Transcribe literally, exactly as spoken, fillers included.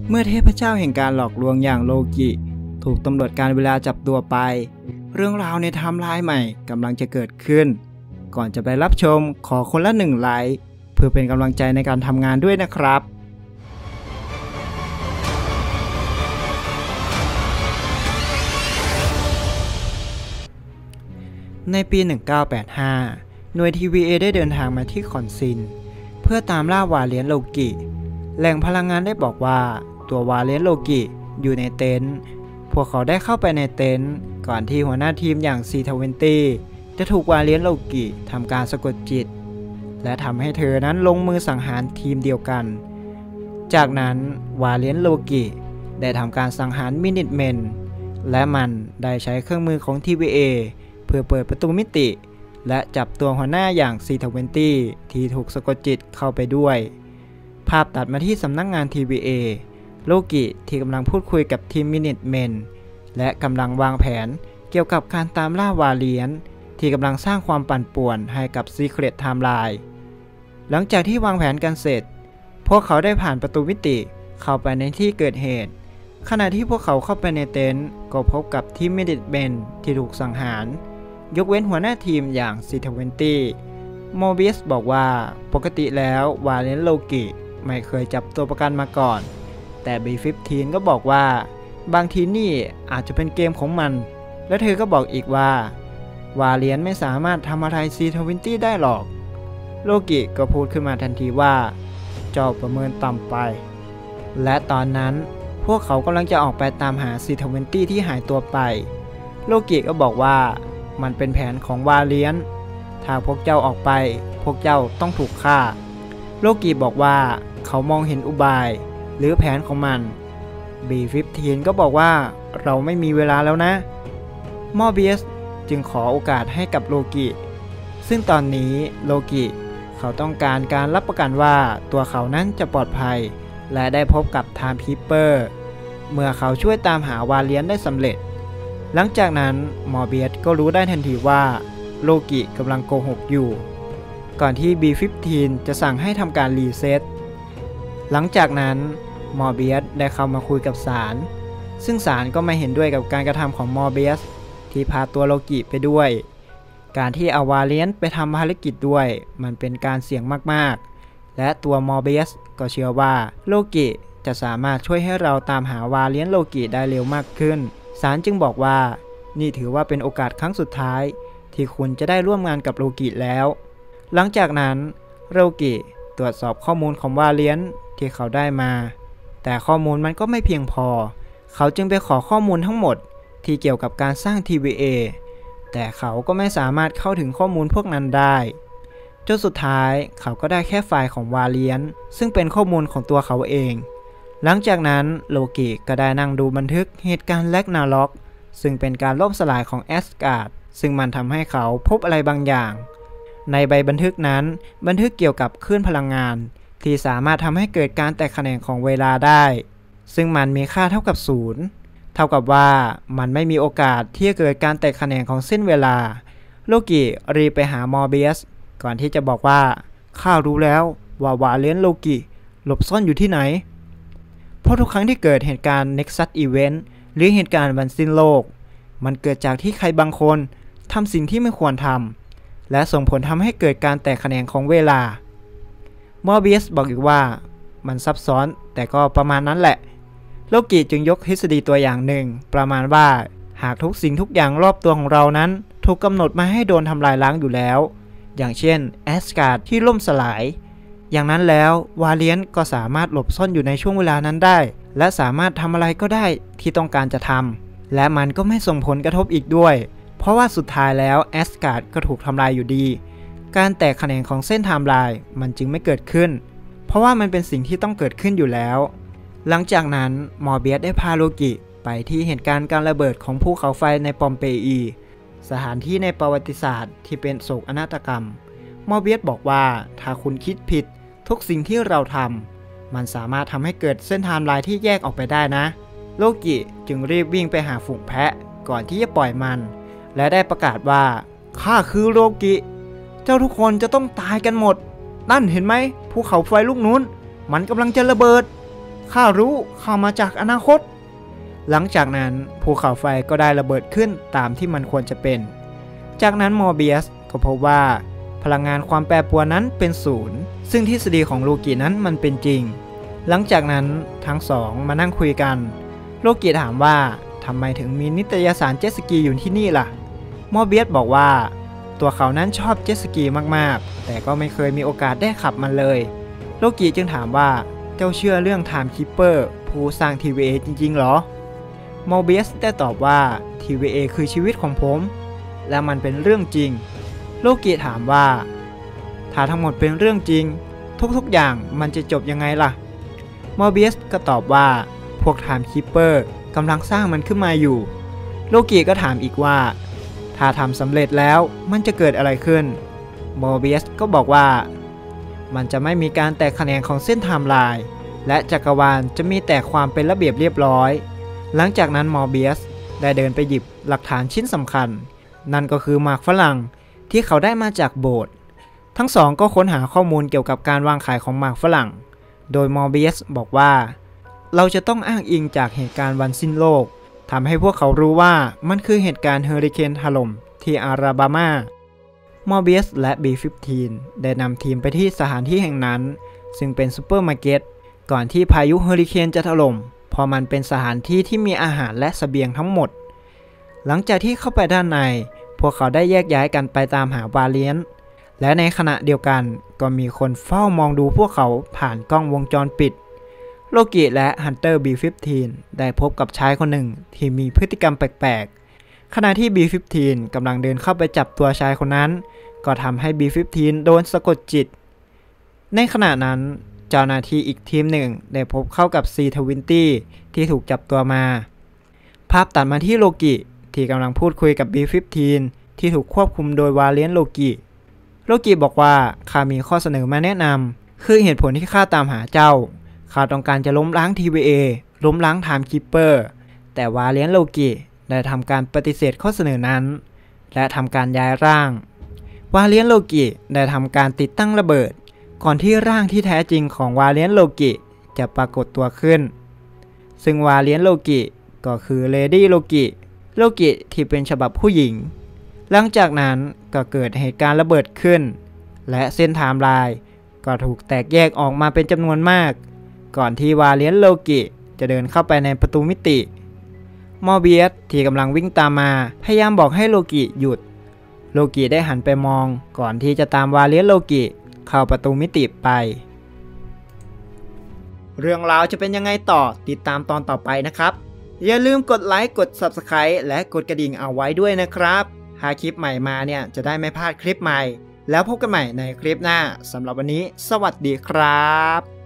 เมื่อเทพเจ้าแห่งการหลอกลวงอย่างโลกิถูกตำรวจการเวลาจับตัวไปเรื่องราวในไทม์ไลน์ใหม่กำลังจะเกิดขึ้นก่อนจะไปรับชมขอคนละหนึ่งไลค์เพื่อเป็นกำลังใจในการทำงานด้วยนะครับในปี หนึ่งเก้าแปดห้า หน่วย ที วี เอ ได้เดินทางมาที่คอนซินเพื่อตามล่าวาเลียนโลกิแหล่งพลังงานได้บอกว่าตัววาเลียนโลกิอยู่ในเต็นท์พวกเขาได้เข้าไปในเต็นท์ก่อนที่หัวหน้าทีมอย่าง ซี ทเวนตี้ จะถูกวาเลียนโลกิทำการสะกดจิตและทำให้เธอนั้นลงมือสังหารทีมเดียวกันจากนั้นวาเลียนโลกิได้ทำการสังหารมินิทแมนและมันได้ใช้เครื่องมือของ ที วี เอ เพื่อเปิดประตูมิติและจับตัวหัวหน้าอย่าง ซี ทเวนตี้ ที่ถูกสะกดจิตเข้าไปด้วยภาพตัดมาที่สำนักงาน ที วี เอ โลกิที่กำลังพูดคุยกับทีมมินิทแมนและกำลังวางแผนเกี่ยวกับการตามล่าวาเลียนที่กำลังสร้างความปั่นป่วนให้กับ Secret Timeline หลังจากที่วางแผนกันเสร็จพวกเขาได้ผ่านประตูมิติเข้าไปในที่เกิดเหตุขณะที่พวกเขาเข้าไปในเต็นท์ก็พบกับทีมมินิทแมนที่ถูกสังหารยกเว้นหัวหน้าทีมอย่าง ซี ทเวนตี้ โมเบียสบอกว่าปกติแล้ววาเลียนโลกิไม่เคยจับตัวประกันมาก่อนแต่ บี สิบห้า ก็บอกว่าบางทีนี่อาจจะเป็นเกมของมันและเธอก็บอกอีกว่าวาเลียนไม่สามารถทำอะไร ซี ทเวนตี้ ได้หรอกโลกิก็พูดขึ้นมาทันทีว่าเจ้าประเมินต่ำไปและตอนนั้นพวกเขากำลังจะออกไปตามหา ซี ทเวนตี้ ที่หายตัวไปโลกิก็บอกว่ามันเป็นแผนของวาเลียนถ้าพวกเจ้าออกไปพวกเจ้าต้องถูกฆ่าโลกิบอกว่าเขามองเห็นอุบายหรือแผนของมัน บี สิบห้า ก็บอกว่าเราไม่มีเวลาแล้วนะมอร์เบียสจึงขอโอกาสให้กับโลกิซึ่งตอนนี้โลกิเขาต้องการการรับประกันว่าตัวเขานั้นจะปลอดภัยและได้พบกับไทม์คีปเปอร์เมื่อเขาช่วยตามหาวาเลียนได้สำเร็จหลังจากนั้นมอร์เบียสก็รู้ได้ทันทีว่าโลกิกำลังโกหกอยู่ก่อนที่ บี สิบห้า จะสั่งให้ทำการรีเซ็ตหลังจากนั้นมอร์เบียสได้เข้ามาคุยกับศาลซึ่งศาลก็ไม่เห็นด้วยกับการกระทำของมอร์เบียสที่พาตัวโลกิไปด้วยการที่เอาวาเลียนไปทำภารกิจด้วยมันเป็นการเสี่ยงมากๆและตัวมอร์เบียสก็เชื่อว่าโลกิจะสามารถช่วยให้เราตามหาวาเลียนโลกิได้เร็วมากขึ้นศาลจึงบอกว่านี่ถือว่าเป็นโอกาสครั้งสุดท้ายที่คุณจะได้ร่วมงานกับโลกิแล้วหลังจากนั้นโลกิตรวจสอบข้อมูลของวาเลียนที่เขาได้มาแต่ข้อมูลมันก็ไม่เพียงพอเขาจึงไปขอข้อมูลทั้งหมดที่เกี่ยวกับการสร้าง ที วี เอ แต่เขาก็ไม่สามารถเข้าถึงข้อมูลพวกนั้นได้จนสุดท้ายเขาก็ได้แค่ไฟล์ของวาเลียนซึ่งเป็นข้อมูลของตัวเขาเองหลังจากนั้นโลกิก็ได้นั่งดูบันทึกเหตุการณ์แร็กนาร็อกซึ่งเป็นการล่มสลายของแอสการ์ดซึ่งมันทำให้เขาพบอะไรบางอย่างในใบบันทึกนั้นบันทึกเกี่ยวกับคลื่นพลังงานที่สามารถทำให้เกิดการแตกแขนงของเวลาได้ซึ่งมันมีค่าเท่ากับศูนย์เท่ากับว่ามันไม่มีโอกาสที่จะเกิดการแตกแขนงของเส้นเวลาโลกิรีบไปหามอร์เบียสก่อนที่จะบอกว่าข้ารู้แล้วว่าวาเลียนโลกิหลบซ่อนอยู่ที่ไหนเพราะทุกครั้งที่เกิดเหตุการณ์ Nexus Event หรือเหตุการณ์วันสิ้นโลกมันเกิดจากที่ใครบางคนทำสิ่งที่ไม่ควรทำและส่งผลทำให้เกิดการแตกแขนงของเวลามอร์เบียสบอกอีกว่ามันซับซ้อนแต่ก็ประมาณนั้นแหละโลกิจึงยกทฤษฎีตัวอย่างหนึ่งประมาณว่าหากทุกสิ่งทุกอย่างรอบตัวของเรานั้นถูกกำหนดมาให้โดนทำลายล้างอยู่แล้วอย่างเช่นแอสการ์ดที่ล่มสลายอย่างนั้นแล้ววาเลียนก็สามารถหลบซ่อนอยู่ในช่วงเวลานั้นได้และสามารถทำอะไรก็ได้ที่ต้องการจะทำและมันก็ไม่ส่งผลกระทบอีกด้วยเพราะว่าสุดท้ายแล้วแอสการ์ดก็ถูกทำลายอยู่ดีการแตกแขนงของเส้นไทม์ไลน์มันจึงไม่เกิดขึ้นเพราะว่ามันเป็นสิ่งที่ต้องเกิดขึ้นอยู่แล้วหลังจากนั้นมอร์เบียสได้พาโลกิไปที่เหตุการณ์การระเบิดของภูเขาไฟในปอมเปอีสถานที่ในประวัติศาสตร์ที่เป็นโศกนาฏกรรมมอร์เบียสบอกว่าถ้าคุณคิดผิดทุกสิ่งที่เราทำมันสามารถทำให้เกิดเส้นไทม์ไลน์ที่แยกออกไปได้นะโลกิจึงรีบวิ่งไปหาฝูงแพะก่อนที่จะปล่อยมันและได้ประกาศว่าข้าคือโลกิเจ้าทุกคนจะต้องตายกันหมดนั่นเห็นไหมภูเขาไฟลูกนู้นมันกำลังจะระเบิดข้ารู้ข้ามาจากอนาคตหลังจากนั้นภูเขาไฟก็ได้ระเบิดขึ้นตามที่มันควรจะเป็นจากนั้นมอร์เบียสก็พบว่าพลังงานความแปรปรวนนั้นเป็นศูนย์ซึ่งทฤษฎีของโลกินั้นมันเป็นจริงหลังจากนั้นทั้งสองมานั่งคุยกันโลกิถามว่าทำไมถึงมีนิตยสารเจ็ตสกีอยู่ที่นี่ล่ะมอร์เบียสบอกว่าตัวเขานั้นชอบเจ็ตสกีมากๆแต่ก็ไม่เคยมีโอกาสได้ขับมันเลยโลกิจึงถามว่าเจ้าเชื่อเรื่องไทม์คีปเปอร์ผู้สร้าง ที วี เอ จริงๆหรอมอร์เบียสได้ตอบว่า ที วี เอ คือชีวิตของผมและมันเป็นเรื่องจริงโลกิถามว่าถ้าทั้งหมดเป็นเรื่องจริงทุกๆอย่างมันจะจบยังไงล่ะมอร์เบียสก็ตอบว่าพวกไทม์คีปเปอร์กำลังสร้างมันขึ้นมาอยู่โลกิก็ถามอีกว่าถ้าทำสำเร็จแล้วมันจะเกิดอะไรขึ้นมอร์เบียสก็บอกว่ามันจะไม่มีการแตกแขนงของเส้นไทม์ไลน์และจักรวาลจะมีแต่ความเป็นระเบียบเรียบร้อยหลังจากนั้นมอร์เบียสได้เดินไปหยิบหลักฐานชิ้นสำคัญนั่นก็คือหมากฝรั่งที่เขาได้มาจากโบสถ์ทั้งสองก็ค้นหาข้อมูลเกี่ยวกับการวางขายของหมากฝรั่งโดยมอร์เบียสบอกว่าเราจะต้องอ้างอิงจากเหตุการณ์วันสิ้นโลกทำให้พวกเขารู้ว่ามันคือเหตุการณ์เฮอริเคนถล่มที่อาลาบามามอร์เบียสและ บี สิบห้า ได้นำทีมไปที่สถานที่แห่งนั้นซึ่งเป็นซูเปอร์มาร์เก็ตก่อนที่พายุเฮอริเคนจะถล่มเพราะมันเป็นสถานที่ที่มีอาหารและเสบียงทั้งหมดหลังจากที่เข้าไปด้านในพวกเขาได้แยกย้ายกันไปตามหาวาเลียนและในขณะเดียวกันก็มีคนเฝ้ามองดูพวกเขาผ่านกล้องวงจรปิดโลกิและฮันเตอร์ บี สิบห้า ได้พบกับชายคนหนึ่งที่มีพฤติกรรมแปลกๆขณะที่ บี สิบห้า กำลังเดินเข้าไปจับตัวชายคนนั้นก็ทำให้ บี สิบห้า โดนสะกดจิตในขณะนั้นเจ้าหน้าที่อีกทีมหนึ่งได้พบเข้ากับ ซี ทเวนตี้ ที่ถูกจับตัวมาภาพตัดมาที่โลกิที่กำลังพูดคุยกับ บี สิบห้า ที่ถูกควบคุมโดยวาเลียนโลกิโลกิบอกว่าข้ามีข้อเสนอมาแนะนำคือเหตุผลที่ข้าตามหาเจ้าข้าต้องการจะล้มล้าง ที วี เอ ล้มล้างไทม์คีปเปอร์แต่วาเลียนโลกิได้ทำการปฏิเสธข้อเสนอนั้นและทำการย้ายร่างวาเลียนโลกิได้ทำการติดตั้งระเบิดก่อนที่ร่างที่แท้จริงของวาเลียนโลกิจะปรากฏตัวขึ้นซึ่งวาเลียนโลกิก็คือเลดี้โลกิโลกิที่เป็นฉบับผู้หญิงหลังจากนั้นก็เกิดเหตุการณ์ระเบิดขึ้นและเส้นไทม์ไลน์ก็ถูกแตกแยกออกมาเป็นจำนวนมากก่อนที่วาเลียนโลกิจะเดินเข้าไปในประตูมิติมอร์เบียสที่กำลังวิ่งตามมาพยายามบอกให้โลกิหยุดโลกิได้หันไปมองก่อนที่จะตามวาเลียนโลกิเข้าประตูมิติไปเรื่องราวจะเป็นยังไงต่อติดตามตอนต่อไปนะครับอย่าลืมกดไลค์กด ซับสไครบ์ และกดกระดิ่งเอาไว้ด้วยนะครับหากคลิปใหม่มาเนี่ยจะได้ไม่พลาดคลิปใหม่แล้วพบกันใหม่ในคลิปหน้าสำหรับวันนี้สวัสดีครับ